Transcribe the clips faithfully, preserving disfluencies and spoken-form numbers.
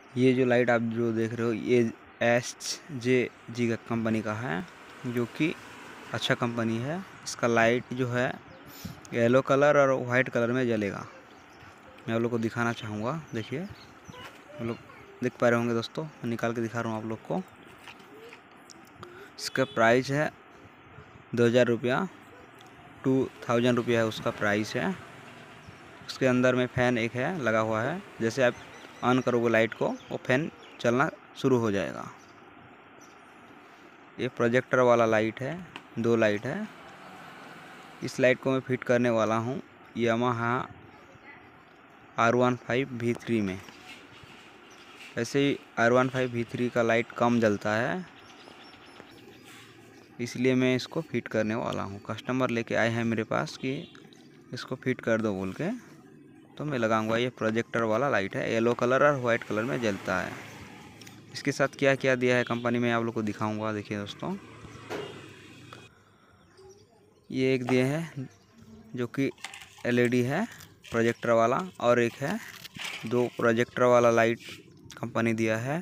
ये जो लाइट आप जो देख रहे हो ये एस जे जी का कंपनी का है, जो कि अच्छा कंपनी है। इसका लाइट जो है येलो कलर और वाइट कलर में जलेगा। मैं आप लोग को दिखाना चाहूँगा, देखिए आप लोग देख पा रहे होंगे दोस्तों, मैं निकाल के दिखा रहा हूँ आप लोग को। इसका प्राइस है दो हज़ार रुपया, टू थाउजेंड रुपया है उसका प्राइस है। उसके अंदर में फ़ैन एक है लगा हुआ है, जैसे आप ऑन करोगे लाइट को वो फैन चलना शुरू हो जाएगा। ये प्रोजेक्टर वाला लाइट है, दो लाइट है। इस लाइट को मैं फिट करने वाला हूँ Yamaha R one five V three में। ऐसे ही R one five V three का लाइट कम जलता है, इसलिए मैं इसको फिट करने वाला हूँ। कस्टमर लेके आए हैं मेरे पास कि इसको फिट कर दो बोल के, तो मैं लगाऊंगा। ये प्रोजेक्टर वाला लाइट है, येलो कलर और वाइट कलर में जलता है। इसके साथ क्या क्या दिया है कंपनी में आप लोग को दिखाऊंगा। देखिए दोस्तों, ये एक दिए है जो कि एलईडी है प्रोजेक्टर वाला, और एक है दो प्रोजेक्टर वाला लाइट कंपनी दिया है,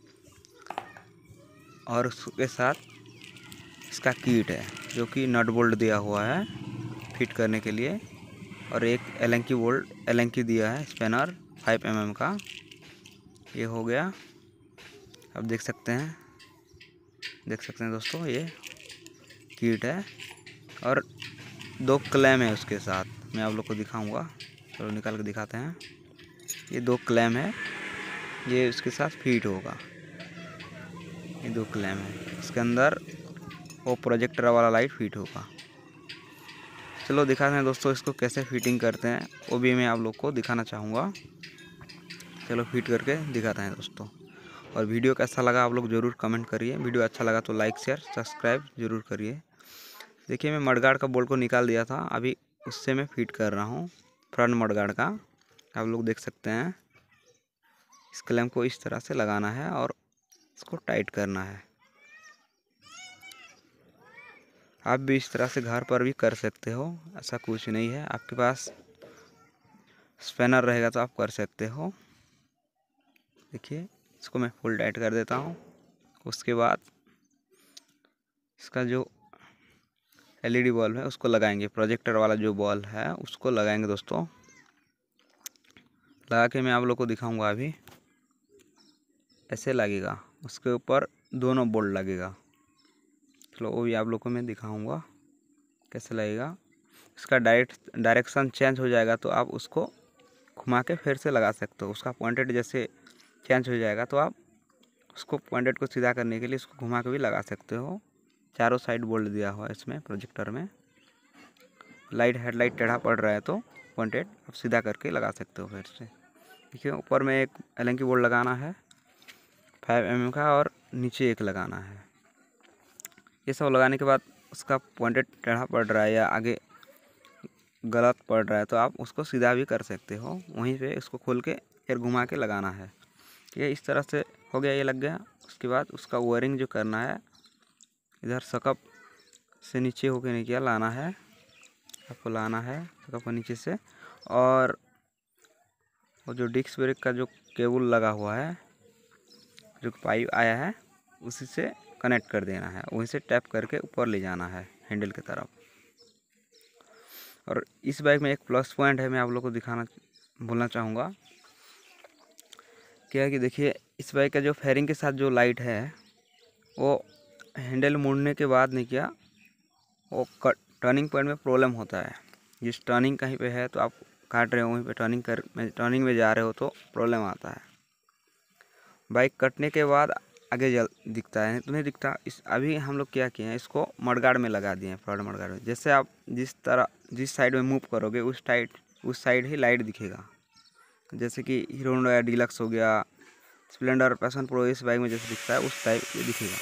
और उसके साथ इसका किट है जो कि नट बोल्ट दिया हुआ है फिट करने के लिए, और एक एलेंकी बोल्ट एलेंकी दिया है स्पैनर फाइव एम एम का। ये हो गया, अब देख सकते हैं देख सकते हैं दोस्तों, ये किट है और दो क्लैम है उसके साथ। मैं आप लोग को दिखाऊंगा, चलो निकाल के दिखाते हैं। ये दो क्लैम है, ये उसके साथ फिट होगा। ये दो क्लैम है, इसके अंदर वो प्रोजेक्टर वाला लाइट फिट होगा। चलो दिखाते हैं दोस्तों इसको कैसे फिटिंग करते हैं, वो भी मैं आप लोग को दिखाना चाहूँगा। चलो फिट करके दिखाते हैं दोस्तों। और वीडियो कैसा लगा आप लोग ज़रूर कमेंट करिए। वीडियो अच्छा लगा तो लाइक शेयर सब्सक्राइब ज़रूर करिए। देखिए मैं मडगार्ड का बोल्ट को निकाल दिया था, अभी उससे मैं फिट कर रहा हूँ फ्रंट मडगार्ड का। आप लोग देख सकते हैं, इस क्लैंप को इस तरह से लगाना है और इसको टाइट करना है। आप भी इस तरह से घर पर भी कर सकते हो, ऐसा कुछ नहीं है। आपके पास स्पैनर रहेगा तो आप कर सकते हो। देखिए इसको मैं फुल टाइट कर देता हूँ। उसके बाद इसका जो एलईडी बल्ब है उसको लगाएंगे, प्रोजेक्टर वाला जो बल्ब है उसको लगाएंगे दोस्तों। लगा के मैं आप लोग को दिखाऊंगा। अभी ऐसे लगेगा, उसके ऊपर दोनों बोल्ट लगेगा। चलो वो भी आप लोग को मैं दिखाऊंगा कैसे लगेगा। इसका डायरेक्ट डायरेक्शन चेंज हो जाएगा तो आप उसको घुमा के फिर से लगा सकते हो। उसका पॉइंटेड जैसे चेंज हो जाएगा तो आप उसको पॉइंटेड को सीधा करने के लिए इसको घुमा के भी लगा सकते हो। चारों साइड बोल्ट दिया हुआ है इसमें प्रोजेक्टर में। लाइट हेडलाइट टेढ़ा पड़ रहा है तो पॉइंटेड आप सीधा करके लगा सकते हो फिर से। देखिए ऊपर में एक एलेंकी बोल्ट लगाना है फाइव एम एम का, और नीचे एक लगाना है। ये सब लगाने के बाद उसका पॉइंटेड टेढ़ा पड़ रहा है या आगे गलत पड़ रहा है तो आप उसको सीधा भी कर सकते हो। वहीं पे इसको खोल के फिर घुमा के लगाना है। ये इस तरह से हो गया, ये लग गया। उसके बाद उसका वायरिंग जो करना है, इधर सकअप से नीचे होके नीचे लाना है, आपको लाना है सकअप को नीचे से। और वो जो डिस्क ब्रेक का जो केबल लगा हुआ है, जो पाइप आया है, उसी से कनेक्ट कर देना है। वहीं से टैप करके ऊपर ले जाना है हैंडल की तरफ। और इस बाइक में एक प्लस पॉइंट है, मैं आप लोग को दिखाना बोलना चाहूँगा क्या है कि देखिए इस बाइक का जो फेयरिंग के साथ जो लाइट है वो हैंडल मुड़ने के बाद नहीं किया, वो टर्निंग पॉइंट में प्रॉब्लम होता है। जिस टर्निंग कहीं पे है तो आप काट रहे हो, वहीं पे टर्निंग कर में टर्निंग में जा रहे हो तो प्रॉब्लम आता है। बाइक कटने के बाद आगे जल दिखता है, तो नहीं दिखता। इस अभी हम लोग क्या किए हैं, इसको मडगार्ड में लगा दिए हैं, फ्रंट मडगार्ड में। जैसे आप जिस तरह जिस साइड में मूव करोगे उस टाइड उस साइड ही लाइट दिखेगा। जैसे कि हीरो होंडा डीलक्स हो गया, स्प्लेंडर, पैशन प्रो, इस बाइक में जैसे दिखता है उस टाइप ये दिखेगा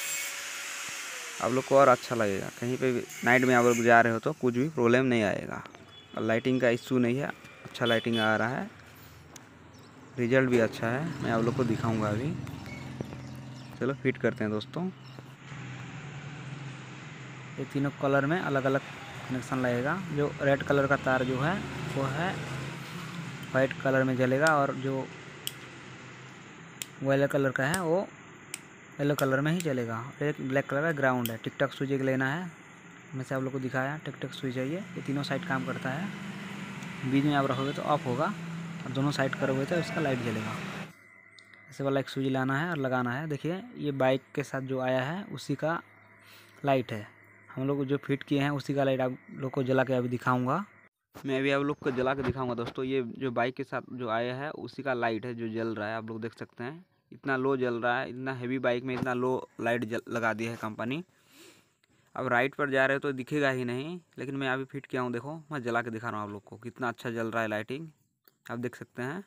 आप लोग को, और अच्छा लगेगा। कहीं पे भी नाइट में आप लोग जा रहे हो तो कुछ भी प्रॉब्लम नहीं आएगा। और लाइटिंग का इशू नहीं है, अच्छा लाइटिंग आ रहा है, रिजल्ट भी अच्छा है। मैं आप लोग को दिखाऊंगा अभी। चलो फिट करते हैं दोस्तों। ये तीनों कलर में अलग अलग कनेक्शन लगेगा। जो रेड कलर का तार जो है वो है वाइट कलर में जलेगा, और जो वो येलो कलर का है, वो येलो कलर में ही चलेगा। एक ब्लैक कलर का ग्राउंड है। टिक टॉक स्विच एक लेना है, मैं से आप लोग को दिखाया टिक टॉक स्विच है ये ये तीनों साइड काम करता है। बीच में आप रखोगे तो ऑफ होगा और दोनों साइड करोगे तो इसका लाइट जलेगा। ऐसे वाला एक स्विच लाना है और लगाना है। देखिए ये बाइक के साथ जो आया है उसी का लाइट है, हम लोग जो फिट किए हैं उसी का लाइट आप लोग को जला के अभी दिखाऊंगा। मैं अभी आप लोग को जला के दिखाऊंगा दोस्तों। ये जो बाइक के साथ जो आया है उसी का लाइट है जो जल रहा है, आप लोग देख सकते हैं। इतना लो जल रहा है, इतना हेवी बाइक में इतना लो लाइट जल लगा दी है कंपनी। अब राइट पर जा रहे हो तो दिखेगा ही नहीं, लेकिन मैं अभी फिट किया हूँ। देखो मैं जला के दिखा रहा हूँ आप लोग को, कितना अच्छा जल रहा है लाइटिंग, आप देख सकते हैं।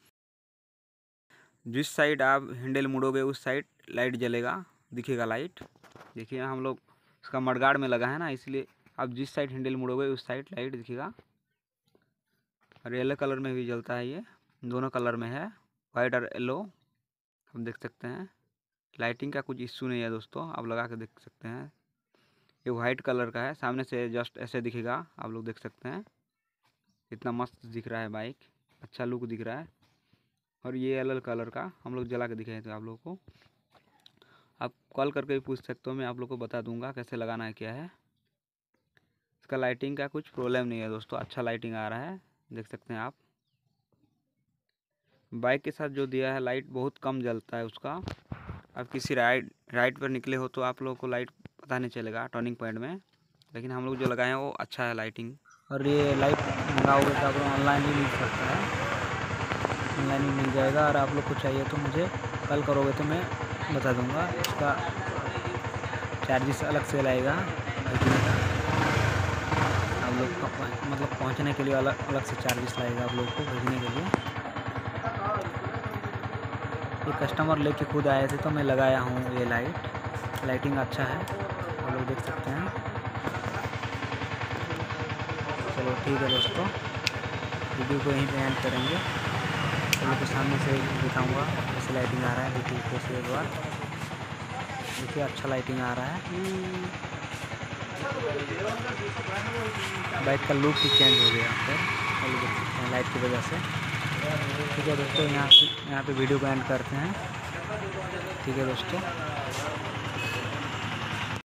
जिस साइड आप हैंडल मुड़ोगे उस साइड लाइट जलेगा, दिखेगा लाइट। देखिए हम लोग इसका मडगार्ड में लगा है ना, इसलिए आप जिस साइड हैंडल मुड़ोगे उस साइड लाइट दिखेगा। और येलो कलर में भी जलता है, ये दोनों कलर में है, वाइट और येलो, हम देख सकते हैं। लाइटिंग का कुछ इश्यू नहीं है दोस्तों, आप लगा के देख सकते हैं। ये वाइट कलर का है, सामने से जस्ट ऐसे दिखेगा, आप लोग देख सकते हैं। इतना मस्त दिख रहा है बाइक, अच्छा लुक दिख रहा है। और ये येलो कलर का हम लोग जला के दिखाए थे आप लोगों को। आप कॉल करके भी पूछ सकते हो, मैं आप लोग को बता दूंगा कैसे लगाना है क्या है। इसका लाइटिंग का कुछ प्रॉब्लम नहीं है दोस्तों, अच्छा लाइटिंग आ रहा है, देख सकते हैं आप। बाइक के साथ जो दिया है लाइट बहुत कम जलता है उसका। आप किसी राइड राइड पर निकले हो तो आप लोगों को लाइट पता नहीं चलेगा टर्निंग पॉइंट में, लेकिन हम लोग जो लगाए हैं वो अच्छा है लाइटिंग। और ये लाइट मंगाओगे तो आप लोग ऑनलाइन भी मिल सकता है, ऑनलाइन भी मिल जाएगा। और आप लोग को चाहिए तो मुझे कॉल करोगे तो मैं बता दूंगा। इसका चार्जेस अलग से लगेगा भेजने का, आप लोग का मतलब पहुंचने के लिए अलग अलग से चार्जेस लगेगा आप लोग को भेजने के लिए। ये कस्टमर लेके खुद आए थे तो मैं लगाया हूँ ये लाइट, लाइटिंग अच्छा है, आप लोग देख सकते हैं। चलो ठीक है दोस्तों, वीडियो को यहीं पे एंड करेंगे। चलो तो सामने से दिखाऊंगा कैसे लाइटिंग आ रहा है। देखिए कैसे एक बार देखिए, अच्छा लाइटिंग आ रहा है, बाइक का लुक ही चेंज हो गया फिर, चलो देख सकते हैं लाइट की वजह से। ठीक है दोस्तों, यहाँ से यहाँ पे वीडियो को एंड करते हैं। ठीक है दोस्तों।